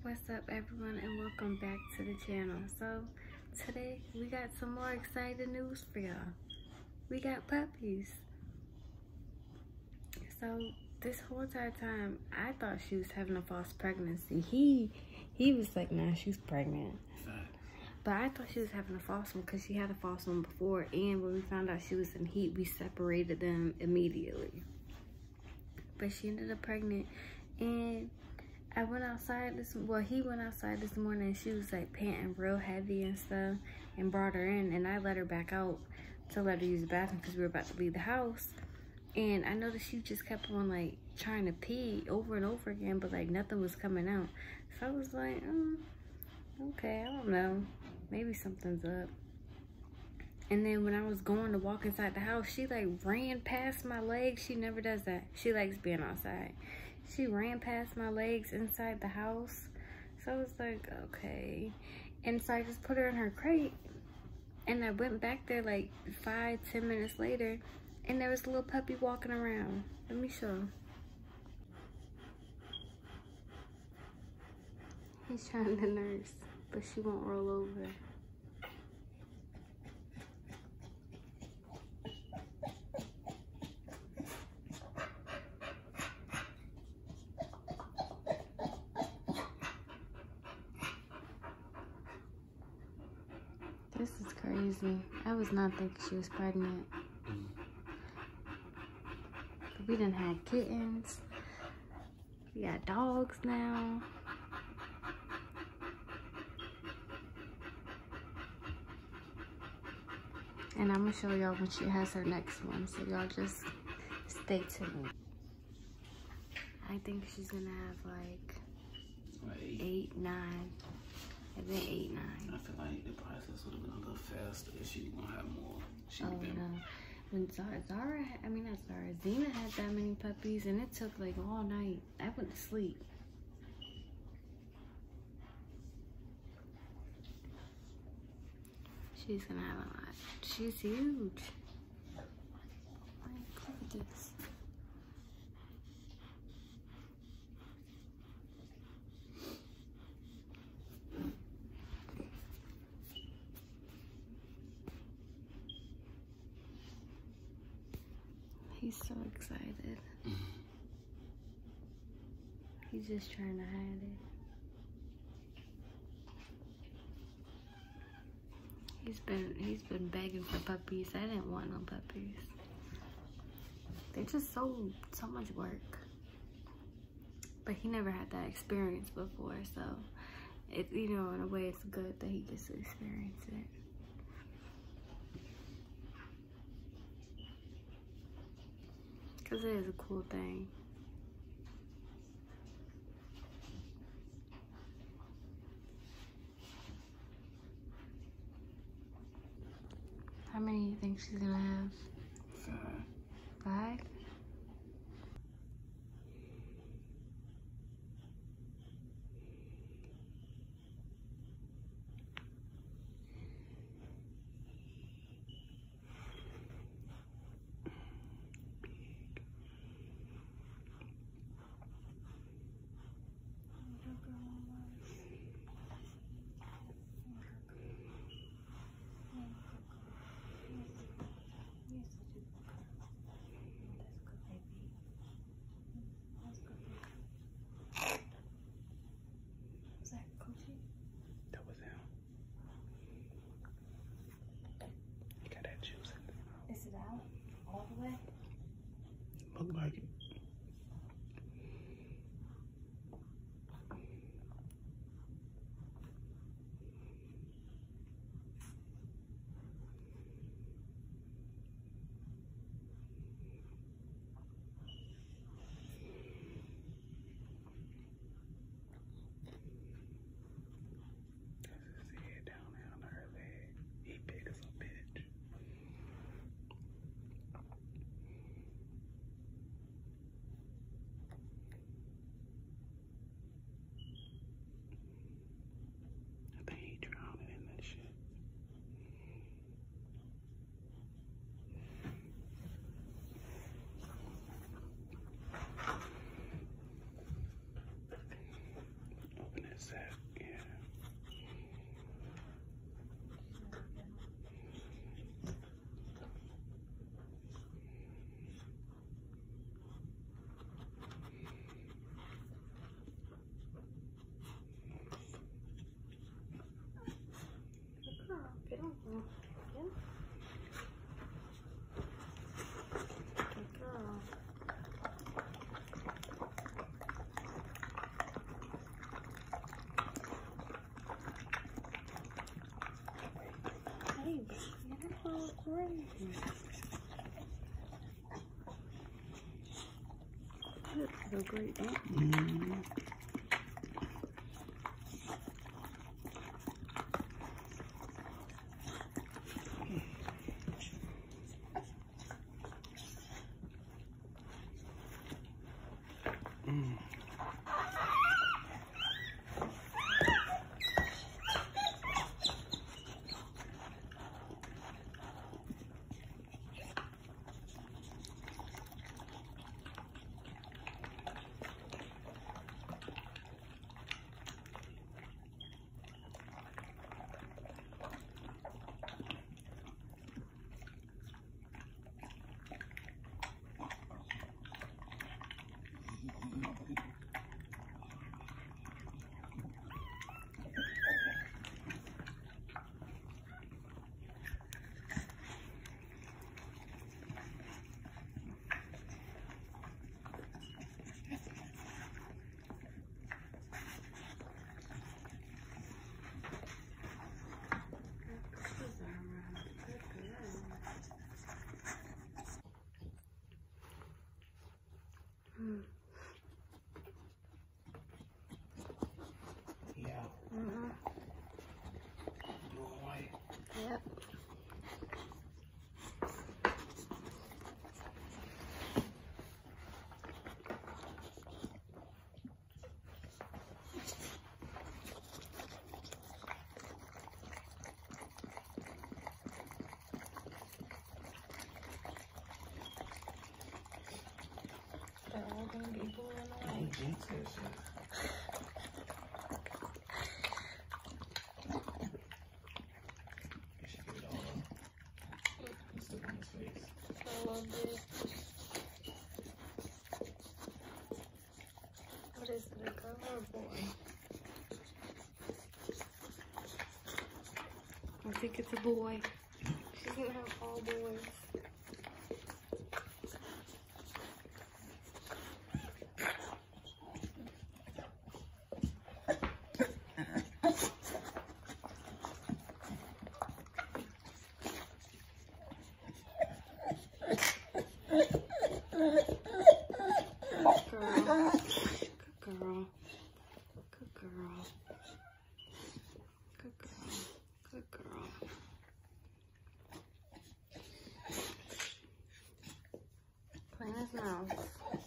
What's up, everyone, and welcome back to the channel. So today we got some more exciting news for y'all. We got puppies. So this whole entire time I thought she was having a false pregnancy. He was like, nah, she's pregnant. But I thought she was having a false one because she had a false one before, and when we found out she was in heat, we separated them immediately. But she ended up pregnant, and I went outside he went outside this morning, and she was like panting real heavy and stuff, and brought her in, and I let her back out to let her use the bathroom because we were about to leave the house. And I noticed she just kept on like trying to pee over and over again, but like nothing was coming out. So I was like, okay, I don't know, maybe something's up. And then when I was going to walk inside the house, she like ran past my legs. She never does that. She likes being outside. She ran past my legs inside the house. So I was like, okay. And so I just put her in her crate. And I went back there like 5-10 minutes later, and there was a little puppy walking around. Let me show. He's trying to nurse, but she won't roll over. This is crazy. I was not thinking she was pregnant. But we done had kittens. We got dogs now. And I'm gonna show y'all when she has her next one. So y'all just stay tuned. I think she's gonna have like 8, 9. And then 8, 9. I feel like the process would have been a little faster if she was gonna have more. She would have been. No. When Zena had that many puppies, and it took like all night. I went to sleep. She's gonna have a lot. She's huge. Like, look at this. He's so excited. He's just trying to hide it. He's been begging for puppies. I didn't want no puppies. They're just so much work. But he never had that experience before, so it, you know, in a way it's good that he gets to experience it. Because it is a cool thing. How many do you think she's gonna have? 5. 5? that? Yeah. Get on. Yeah. Good girl. Hey, you're so crazy. That's so great. Yeah. Blue and white. Yep. They're all gonna be blue and white. Jinx that shit. You should get it all up. It's still on his face. I love this. What is it, a girl or a boy? I think it's a boy. She's gonna have all boys. Clean his mouth.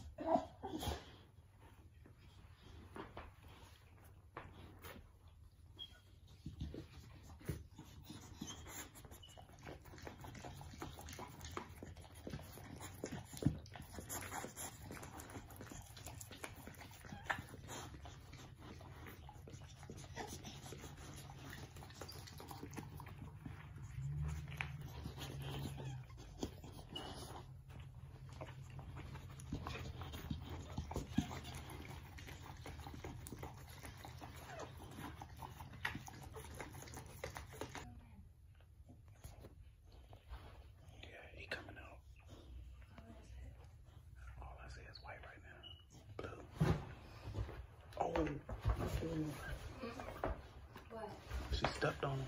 What? She stepped on him.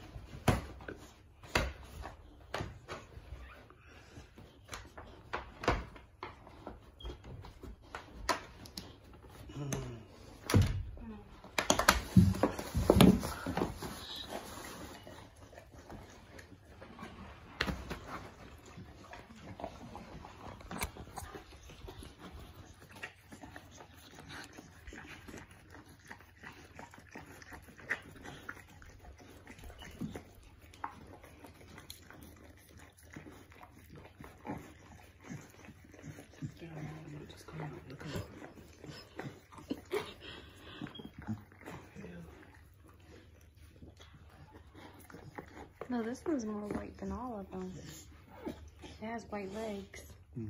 No, this one's more white than all of them. It has white legs.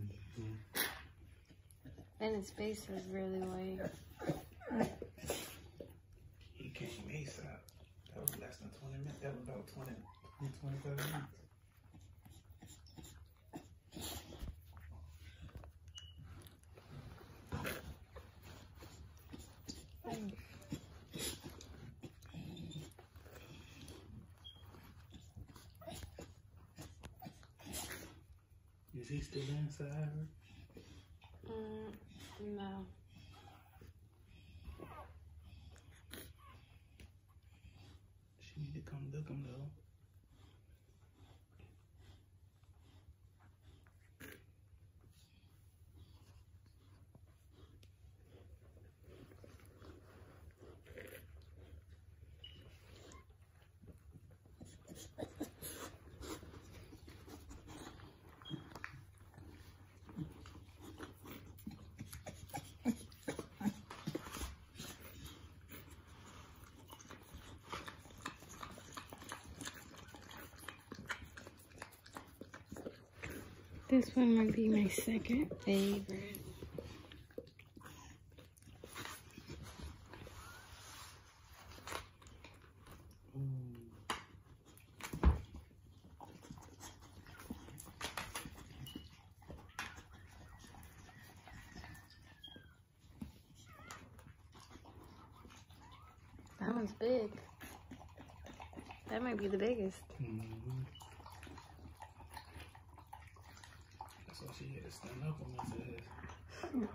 And its base is really white. He came ASAP. That was less than 20 minutes. That was about 25 minutes. Is he still inside her? No. She need to come look him though. This one might be my second favorite. That one's big. That might be the biggest. That's why she had to stand up on my ass.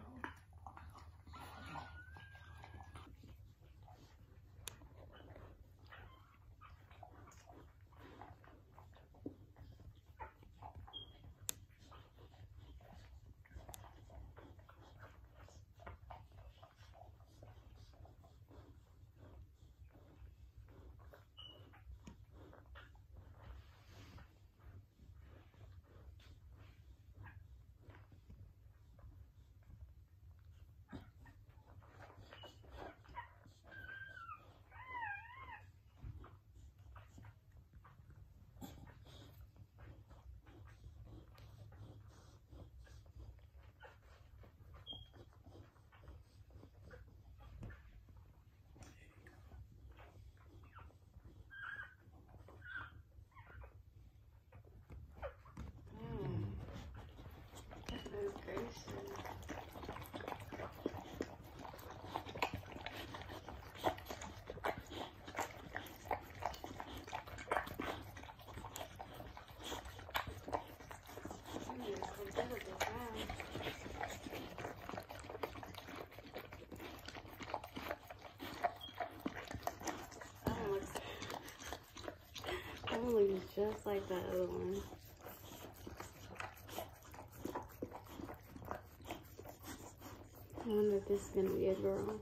Looks just like the other one. I wonder if this is gonna be a girl.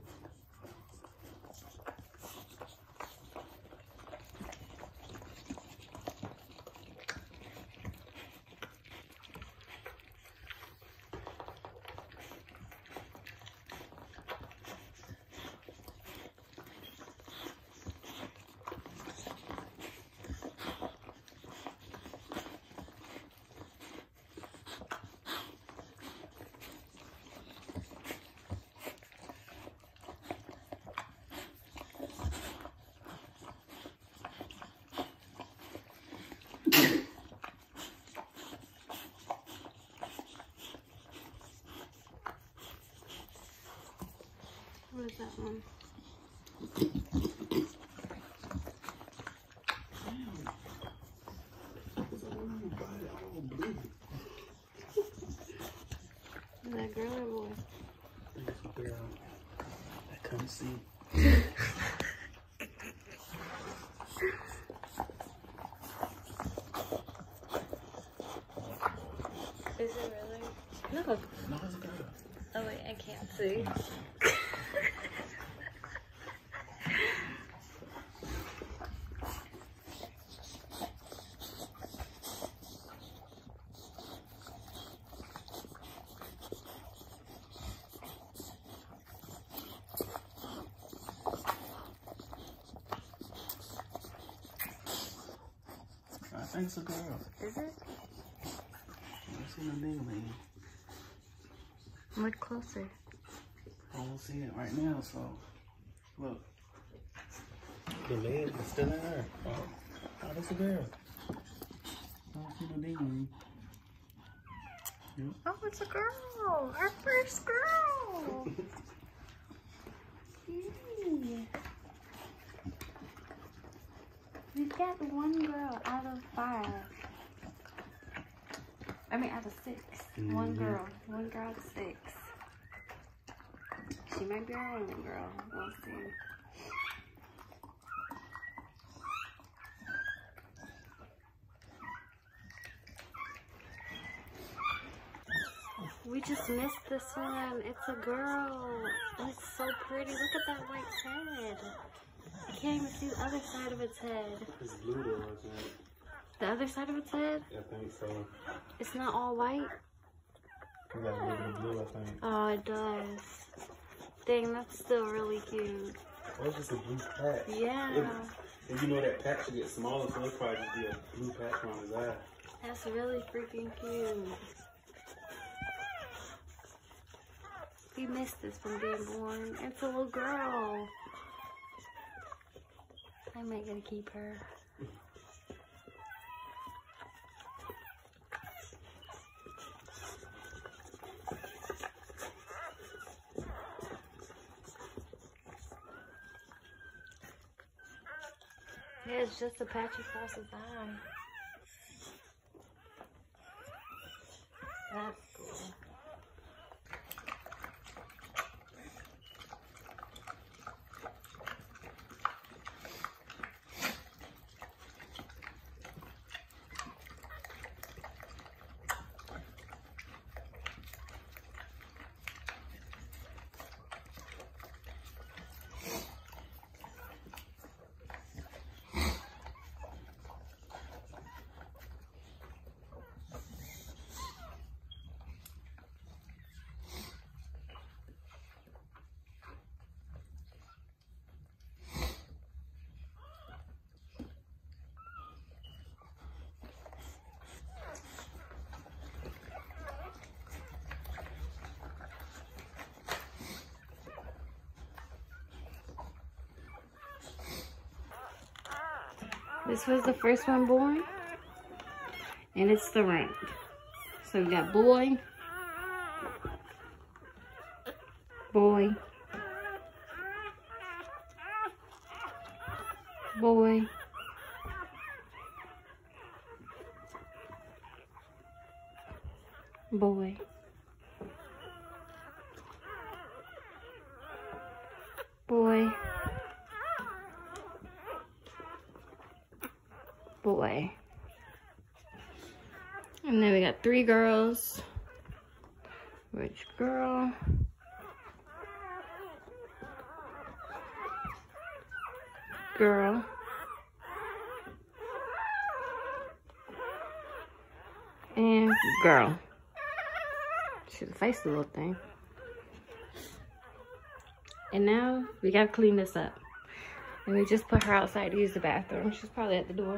What is that one? Is that girl or boy? It's a girl. I couldn't see. Is it really? No. No, it's a girl. Oh wait, I can't see. think it's a girl. Is it? I see no ding-a-ling. Look closer. I don't see it right now, so look. The leg is still in there. Oh, that's a girl. I don't see no ding-a-ling. Yep. Oh, it's a girl. Our first girl. Yay. We got 1 girl out of 5. I mean, out of 6. 1 girl. 1 girl out of 6. She might be our only girl. We'll see. We just missed this one. It's a girl. It's so pretty. Look at that white head. I can't even see the other side of its head. It's blue though, I think. The other side of its head? I think so. It's not all white? You got a little bit of blue, I think. Oh, it does. Dang, that's still really cute. Oh, it's just a blue patch. Yeah. And you know that patch should get smaller, so it'll probably just be a blue patch on his eye. That's really freaking cute. We missed this from being born. It's a little girl. I might gonna keep her. Yeah, it's just a patch across his eye. That's cool. This was the first one born, and it's the rank. So we got boy, boy, boy, boy, boy, boy. And then we got 3 girls. Which girl? Girl. And girl. She's a feisty little thing. And now we gotta clean this up. And we just put her outside to use the bathroom. She's probably at the door.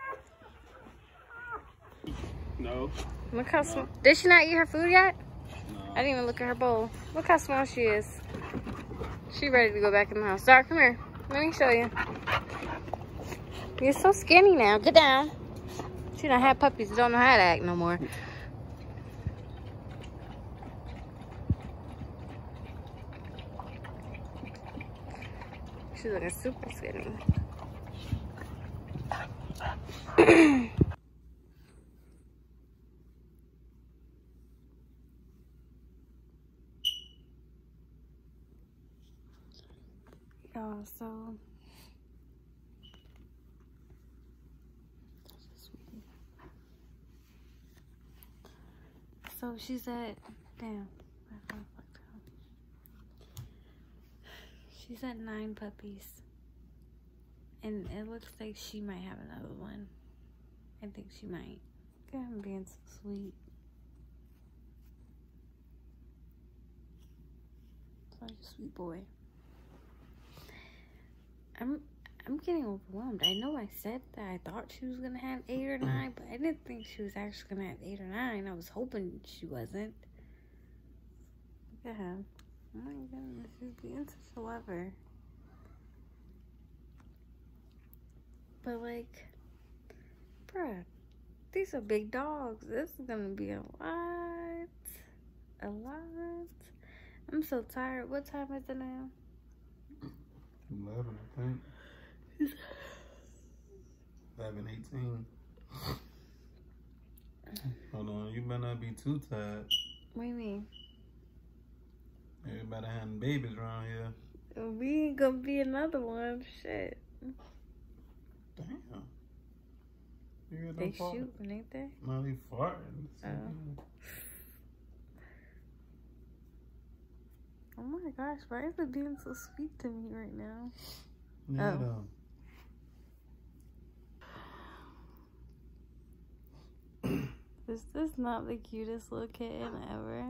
No. Look how small. Did she not eat her food yet? No. I didn't even look at her bowl. Look how small she is. She ready to go back in the house. Star, come here. Let me show you. You're so skinny now. Get down. She done had puppies that don't know how to act no more. She's looking super skinny. So she's at, damn, she's at 9 puppies, and it looks like she might have another one. I think she might. Look at him being so sweet. Such a sweet boy. I'm getting overwhelmed. I know I said that I thought she was gonna have 8 or 9, but I didn't think she was actually gonna have 8 or 9. I was hoping she wasn't. Look at her. Oh my goodness, she's being such a lover. But like, bruh, these are big dogs. This is gonna be a lot. A lot. I'm so tired. What time is it now? 11, I think. 11:18. Hold on, you better not be too tired. What do you mean? Everybody having babies around here. We ain't gonna be another one. Shit. Damn. You hear They them farting? shooting, ain't they? No, they farting. Oh my gosh, why is it being so sweet to me right now? Yeah, Is this not the cutest little kitten ever?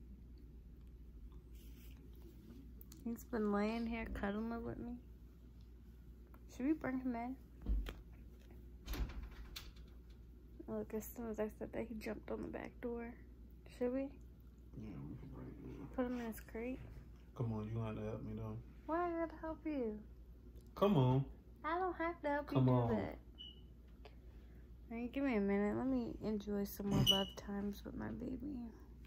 He's been laying here cuddling with me. Should we bring him in? Look, as soon as I said that, he jumped on the back door. Should we? Yeah, we can bring it in. Put him in his crate? Come on, you have to help me though. Why I gotta help you? Come on. I don't have to help Come you on. do that. Alright, give me a minute. Let me enjoy some more love times with my baby.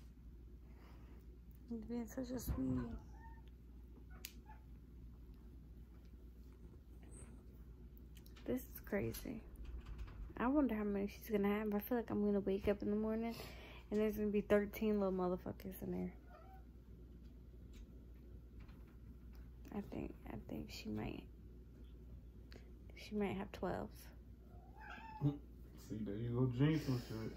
He's being such a sweetie. This is crazy. I wonder how many she's gonna have. I feel like I'm gonna wake up in the morning and there's gonna be 13 little motherfuckers in there. I think she might have 12. See, there you go, jinx some shit.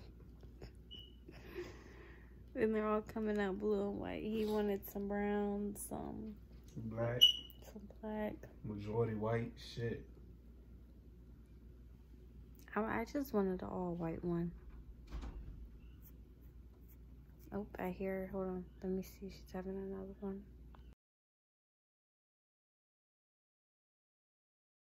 And they're all coming out blue and white. He wanted some brown, some black, majority white shit. I just wanted an all white one. Oh, I hear her. Hold on. Let me see. She's having another one.